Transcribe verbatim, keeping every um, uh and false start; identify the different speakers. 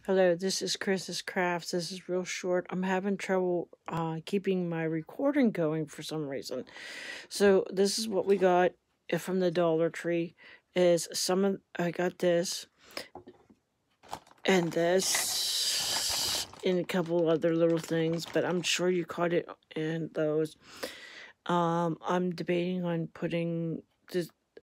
Speaker 1: Hello, this is Chris's Crafts. This is real short. I'm having trouble uh, keeping my recording going for some reason. So this is what we got uh, from the Dollar Tree. Is some of I got this and this and a couple other little things, but I'm sure you caught it in those. Um, I'm debating on putting this